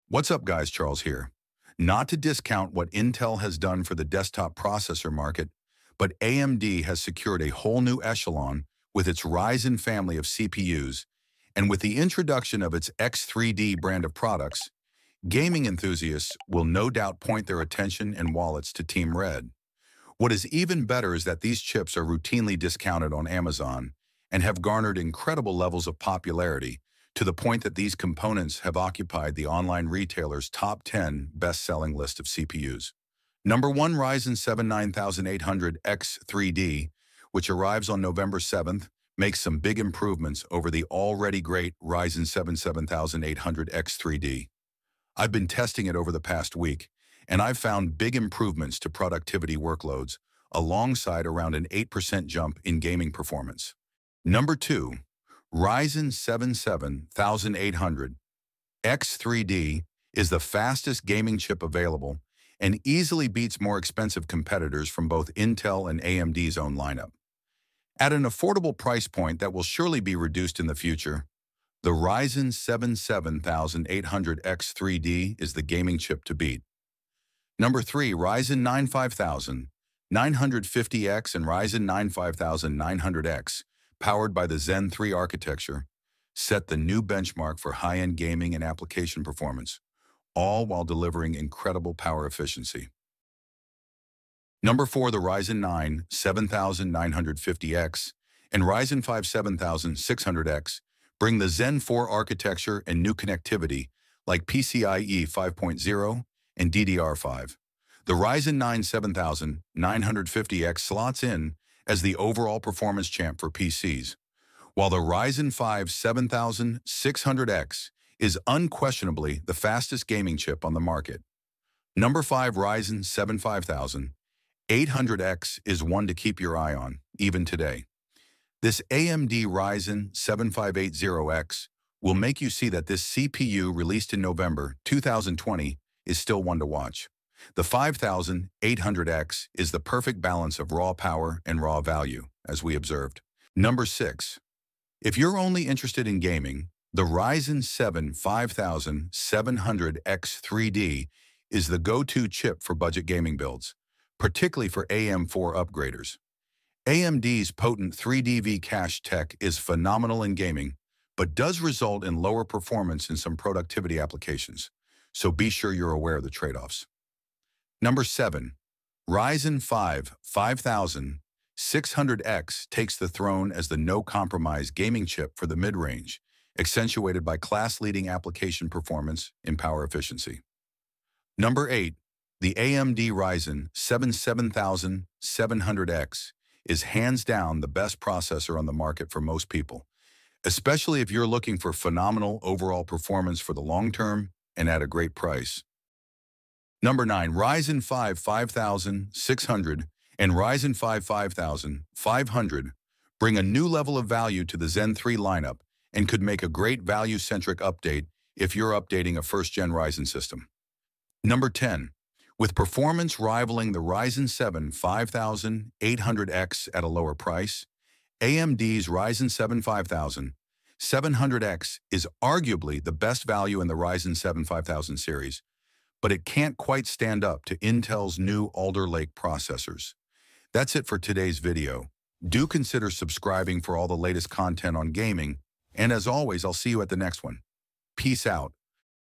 What's up, guys? Charles here. Not to discount what Intel has done for the desktop processor market, but AMD has secured a whole new echelon with its Ryzen family of CPUs, and with the introduction of its X3D brand of products, gaming enthusiasts will no doubt point their attention and wallets to Team Red. What is even better is that these chips are routinely discounted on Amazon and have garnered incredible levels of popularity, to the point that these components have occupied the online retailer's top 10 best-selling list of CPUs. Number 1, Ryzen 7 9800X 3D, which arrives on November 7th, makes some big improvements over the already great Ryzen 7 7800X 3D. I've been testing it over the past week, and I've found big improvements to productivity workloads, alongside around an 8% jump in gaming performance. Number 2, Ryzen 7 7800 X3D is the fastest gaming chip available and easily beats more expensive competitors from both Intel and AMD's own lineup. At an affordable price point that will surely be reduced in the future, the Ryzen 7 7800 X3D is the gaming chip to beat. Number 3, Ryzen 9 5900 950X and Ryzen 9 5900X, powered by the Zen 3 architecture, set the new benchmark for high-end gaming and application performance, all while delivering incredible power efficiency. Number 4, the Ryzen 9 7950X and Ryzen 5 7600X bring the Zen 4 architecture and new connectivity like PCIe 5.0 and DDR5. The Ryzen 9 7950X slots in as the overall performance champ for PCs, while the Ryzen 5 7600X is unquestionably the fastest gaming chip on the market. Number 5, Ryzen 7 5800X is one to keep your eye on, even today. This AMD Ryzen 7580X will make you see that this CPU, released in November 2020, is still one to watch. The 5800X is the perfect balance of raw power and raw value, as we observed. Number 6. If you're only interested in gaming, the Ryzen 7 5700X 3D is the go-to chip for budget gaming builds, particularly for AM4 upgraders. AMD's potent 3D cache tech is phenomenal in gaming, but does result in lower performance in some productivity applications, so be sure you're aware of the trade-offs. Number 7. Ryzen 5 5600X takes the throne as the no-compromise gaming chip for the mid-range, accentuated by class-leading application performance and power efficiency. Number 8. The AMD Ryzen 7 7700X is hands down the best processor on the market for most people, especially if you're looking for phenomenal overall performance for the long term and at a great price. Number 9, Ryzen 5 5600 and Ryzen 5 5500 bring a new level of value to the Zen 3 lineup and could make a great value-centric update if you're updating a first-gen Ryzen system. Number 10, with performance rivaling the Ryzen 7 5800X at a lower price, AMD's Ryzen 7 5700X is arguably the best value in the Ryzen 7 5000 series, but it can't quite stand up to Intel's new Alder Lake processors. That's it for today's video. Do consider subscribing for all the latest content on gaming, and as always, I'll see you at the next one. Peace out.